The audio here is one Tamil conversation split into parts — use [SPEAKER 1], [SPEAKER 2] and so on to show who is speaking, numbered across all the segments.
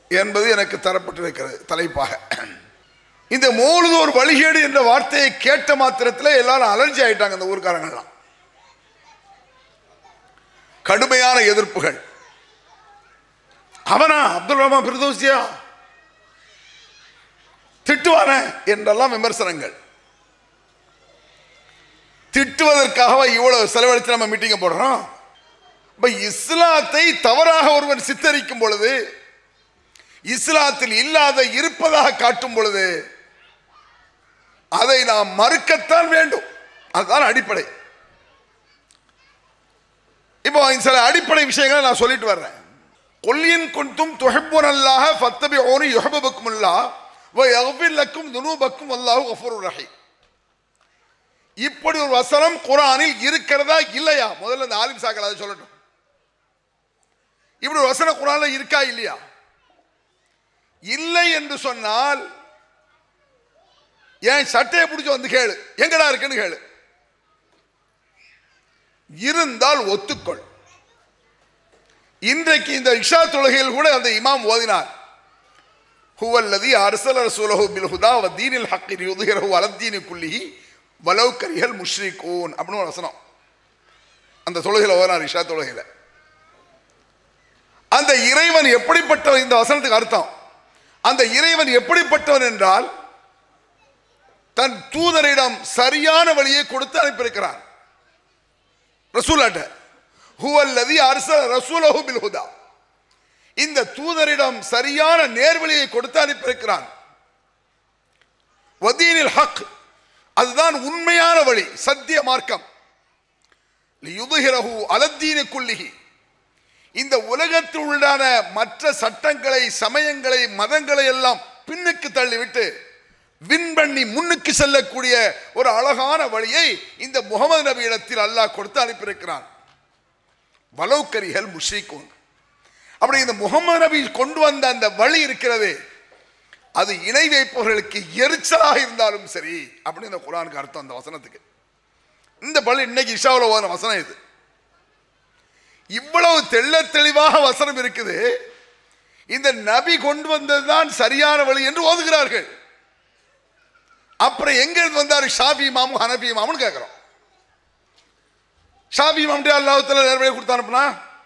[SPEAKER 1] என்பது எனக்கு தரப்பட்டிருக்கிறது தலைப்பாக. இந்த மௌலிது ஒரு வழிகேடு என்ற வார்த்தையை கேட்ட மாத்திரத்தில் எல்லாரும் அலர்ஜி ஆயிட்டாங்க. இந்த ஊர்க்காரங்கள்லாம் கடுமையான எதிர்ப்புகள். அவனா அப்துல் ரஹ்மான் பிரதோசியா திட்டுவான என்றெல்லாம் விமர்சனங்கள். திட்டுவதற்காக இவ்வளவு செலவழித்து நம்ம மீட்டிங்க போடுறோம். இஸ்லாத்தை தவறாக ஒருவன் சித்தரிக்கும் பொழுது, இஸ்லாத்தில் இல்லாத இருப்பதாக காட்டும் பொழுது அதை நாம் மறுக்கத்தான் வேண்டும். அதுதான் அடிப்படை. இப்போ சில அடிப்படை விஷயங்களை நான் சொல்லிட்டு வர்றேன். கொல்லியன் கொண்டும் துஹிப்புனல்லாஹ ஃபத்தபிஊனி யுஹிப்புக்குமுல்லாஹ் வ யக்ஃபிர் லக்கும் துனூபக்கும் வல்லாஹு கஃபூருர் ரஹீம். இப்படி ஒரு வசனம் குர்ஆனில் இருக்கிறதா இல்லையா? முதல்ல இந்த ஆலிம் சாக்கள் அதை சொல்லட்டும். இப்படி ஒரு வசனம் குர்ஆன்ல இருக்கா இல்லையா? இல்லை என்று சொன்னால் ஏன் சட்டையை பிடிச்சி வந்து கேளு, எங்கடா இருக்குன்னு கேளு. இருந்தால் ஒத்துக்கொள். இன்றைக்கு இந்த இஷா தொழுகையில் கூட அந்த இமாம் ஓதினார், ஹுவல்லதி அர்ஸல ரசூலஹு பில் ஹுதா வ தீனில் ஹக்கி லியுத்ஹிரஹு அலத் தீனி குல்லிஹி வலவ் கரிஹல் முஷ்ரிகூன் அப்படின்னு ஒரு வசனம் அந்த தொழுகையில் ஓதினார். இஷா தொழுகையில் அந்த இறைவன் எப்படிப்பட்டவன், இந்த வசனத்துக்கு அர்த்தம், அந்த இறைவன் எப்படிப்பட்டவன் என்றால் தன் தூதரிடம் சரியான வழியை கொடுத்து அனுப்பியிருக்கிறான். ரசூலாட்ட ஹுவல்லதி அர்ஸல ரசூலஹு பில் ஹுதா, இந்த தூதரிடம் சரியான நேர்வழியை கொடுத்து அனுப்பியிருக்கிறான். வதீனில் ஹக், அதுதான் உண்மையான வழி, சத்திய மார்க்கம். லியுத்ஹிரஹு அலத் தீனி குல்லிஹி, இந்த உலகத்தில் உள்ளான மற்ற சட்டங்களை, சமயங்களை, மதங்களை எல்லாம் பின்னுக்கு தள்ளிவிட்டு விண்பண்ணி முன்னுக்கு செல்லக்கூடிய ஒரு அழகான வழியை இந்த முகமது நபி இடத்தில் அல்லாஹ் கொடுத்து அனுப்பியிருக்கிறான். வலவ் கரிஹல் முஷ்ரிகூன். அப்படி இந்த முகமது நபி கொண்டு வந்த அந்த வழி இருக்கிறது, அது இணை வைப்பவர்களுக்கு எரிச்சலாக இருந்தாலும் சரி அப்படின்னு இந்த குர்ஆனுக்கு அர்த்தம். அந்த வசனத்துக்கு இந்த வழி இன்னைக்கு இஷாவில் ஓதுன வசனம் இது. இவ்வளவு தெள்ள தெளிவாக வசனம் இருக்குது. இந்த நபி கொண்டு வந்ததுதான் சரியான வழி என்று ஓதுகிறார்கள். அப்புறம் எங்க வந்தாரு ஷாஃபி இமாமும் ஹனஃபி இமாமுன்னு கேட்கிறோம். ஷாஃபி இமாம் அல்லாஹ் தஆலா நேர்வழியை கொடுத்து அனுப்புனா,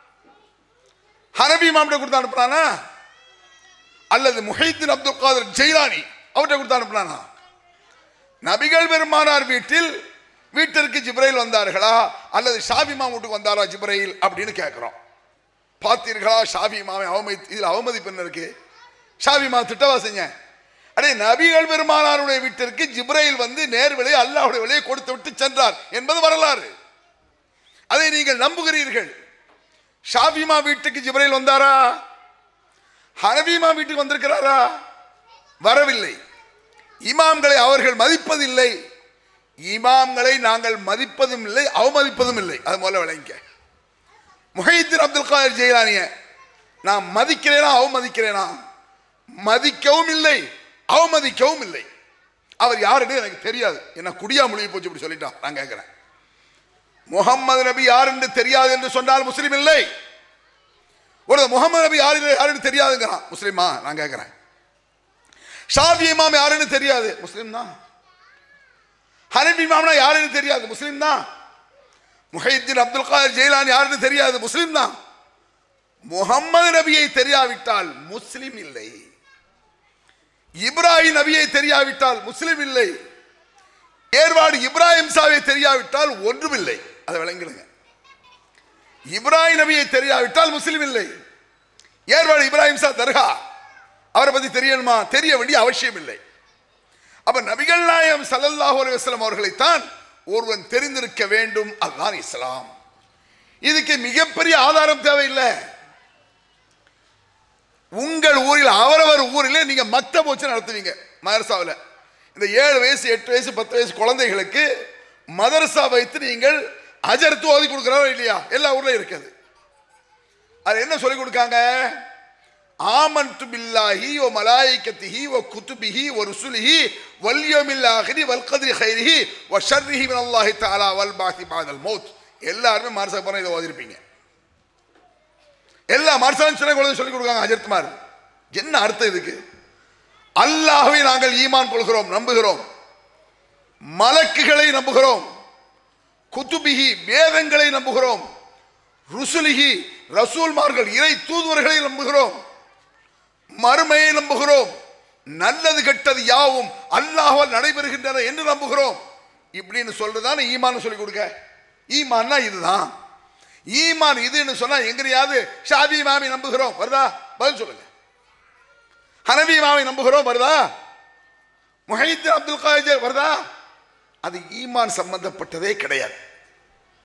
[SPEAKER 1] ஹனஃபி இமாம் கொடுத்து அனுப்புனானா, அல்லது முஹைத்தீன் அப்துல் காதர் ஜெயிலானி அவர்கிட்ட கொடுத்து அனுப்புனானா? நபிகள் பெருமானார் வீட்டிற்கு ஜிப்ரைல் வந்தார்களா அல்லது ஷாஃபி இமாம் வீட்டுக்கு வந்தாரா ஜிப்ரைல் அப்படின்னு கேட்கிறோம். பார்த்தீர்களா ஷாஃபி இமாமை இதில் அவமதிப்பு என்ன இருக்கு? ஷாஃபி இமாம் திட்டவா செஞ்ச? அடே, நபிகள் பெருமானாருடைய வீட்டிற்கு ஜிப்ரைல் வந்து நேர்வழியை அல்லாஹ்வுடைய வழியை கொடுத்து விட்டு சென்றார் என்பது வரலாறு. அதை நீங்கள் நம்புகிறீர்கள். ஷாஃபி இமாம் வீட்டுக்கு ஜிப்ரைல் வந்தாரா? ஹனஃபி இமாம் வீட்டுக்கு வந்திருக்கிறாரா? வரவில்லை. இமாம்களை அவர்கள் மதிப்பதில்லை. இமாம்களை நாங்கள் மதிப்பதும் இல்லை, அவமதிப்பதும் இல்லை. அது முதல்ல விளங்க. முஹைத்தீன் அப்துல் காதர் ஜெயிலானிய நான் மதிக்கிறேனா அவமதிக்கிறேனா? மதிக்கவும் இல்லை, அவமதிக்கவும் இல்லை. அவர் யாருன்னு எனக்கு தெரியாது. என்ன குடியா மொழியை போச்சு இப்படி சொல்லிட்டான். நான் கேட்கிறேன், முகமது நபி யார் என்று தெரியாது என்று சொன்னால் முஸ்லீம் இல்லை. ஒரு முகமது நபி யாருன்னு தெரியாதுங்கிறான், முஸ்லீமா? நான் கேட்கிறேன். ஷாஃபி இமாம் யாருன்னு தெரியாது, முஸ்லீம் தான். ஹனஃபி இமாம்னா யாருன்னு தெரியாது, முஸ்லீம் தான். முஹைத்தீன் அப்துல் காதர் ஜெயிலானி யாருன்னு தெரியாது, முஸ்லீம் தான். முகமது நபியை தெரியாவிட்டால் முஸ்லீம் இல்லை. இப்ராஹிம் நபியை தெரியாவிட்டால் முஸ்லீம் இல்லை. ஏர்வாடு இப்ராஹிம் சாவை தெரியாவிட்டால் ஒன்றுமில்லை. அதை விளங்கிடுங்க. இப்ராஹிம் நபியை தெரியாவிட்டால் முஸ்லீம் இல்லை. ஏர்வாடு இப்ராஹிம் சா தர்கா, அவரை பத்தி தெரியணுமா? தெரிய வேண்டிய அவசியம் இல்லை. அப்ப நபிகள் நாயகம் ஸல்லல்லாஹு அலைஹி வஸல்லம் அவர்களைத்தான் ஒருவன் தெரிந்திருக்க வேண்டும். அதுதான் இஸ்லாம். இதுக்கு மிகப்பெரிய ஆதாரம் தேவையில்லை. உங்கள் ஊரில், அவரவர் ஊரில் நீங்க மக்தப் வச்சு நடத்துவீங்க. மதரசாவில் இந்த 7 வயசு 8 வயசு 10 வயசு குழந்தைகளுக்கு மதரசா வைத்து நீங்கள் அஜர்த்து ஓதி கொடுக்குறோம் இல்லையா? எல்லா ஊர்லயும் இருக்குது. அது என்ன சொல்லி கொடுக்காங்க? ஆமன்து பில்லாஹி வ மலாயிகத்திஹி வ குதுபிஹி வ ருசுலிஹி வல் யௌமில் ஆகிரி வல் கத்ரி கைரிஹி வ ஷர்ரிஹி மினல்லாஹி தஆலா வல் பாஸி பஅதல் மௌத். எல்லாரும் மதரசா போனா இதை ஓதிருப்பீங்க. எல்லா மதரசாவும் சின்ன குழந்தை சொல்லி கொடுக்காங்க அஜர்த்துமார். என்ன அர்த்தம் இதுக்கு? அல்லாஹ்வை நாங்கள் ஈமான் கொள்கிறோம், நம்புகிறோம், மலக்குகளை நம்புகிறோம், குதுபிஹி வேதங்களை நம்புகிறோம், ருசுலிஹி ரசூல்மார்கள் இறை தூதுவர்களை நம்புகிறோம், மறுமையை நம்புகிறோம், நல்லது கெட்டது யாவும் அல்லாஹ்வால் நடைபெறுகின்றன என்று நம்புகிறோம். இப்படின்னு சொல்றதான ஈமான் சொல்லி கொடுக்க. ஈமான்னா இதுதான். ஈமான் இதுன்னு சொன்னா எங்கேயாவது ஷாபி இமாமை நம்புகிறோம் வருதா? பதில் சொல்லுங்க. ஹனபி இமாமை நம்புகிறோம் வருதா? முஹைதீன் அப்துல் காதிர் வருதா? அது ஈமான் சம்பந்தப்பட்டதே கிடையாது.